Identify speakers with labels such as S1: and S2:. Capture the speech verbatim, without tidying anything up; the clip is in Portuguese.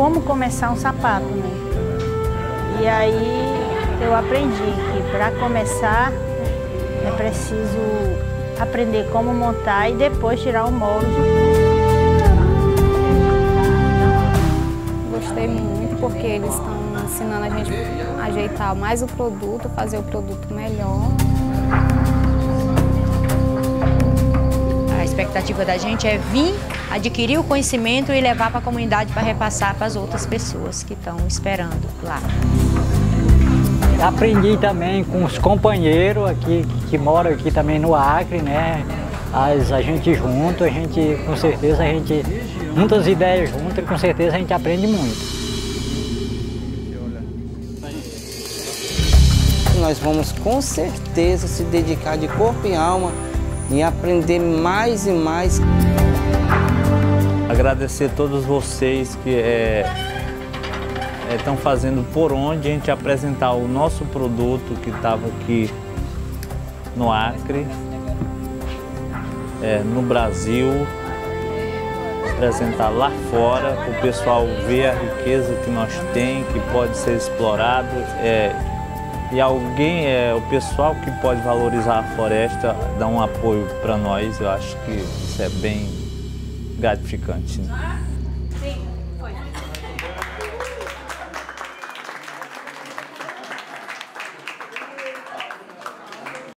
S1: como começar um sapato, né? E aí eu aprendi que para começar é preciso aprender como montar e depois tirar o molde.
S2: Gostei muito porque eles estão ensinando a gente a ajeitar mais o produto, fazer o produto melhor.
S3: A expectativa da gente é vir, adquirir o conhecimento e levar para a comunidade para repassar para as outras pessoas que estão esperando lá.
S4: Aprendi também com os companheiros aqui que moram aqui também no Acre, né? As, a gente junto, a gente com certeza a gente muitas ideias juntas e com certeza a gente aprende muito.
S5: Nós vamos com certeza se dedicar de corpo e alma e aprender mais e mais.
S6: Agradecer a todos vocês que é, estão fazendo por onde a gente apresentar o nosso produto que estava aqui no Acre, é, no Brasil, apresentar lá fora, para o pessoal ver a riqueza que nós temos, que pode ser explorado. É, E alguém, é, o pessoal que pode valorizar a floresta, dar um apoio para nós, eu acho que isso é bem gratificante, né?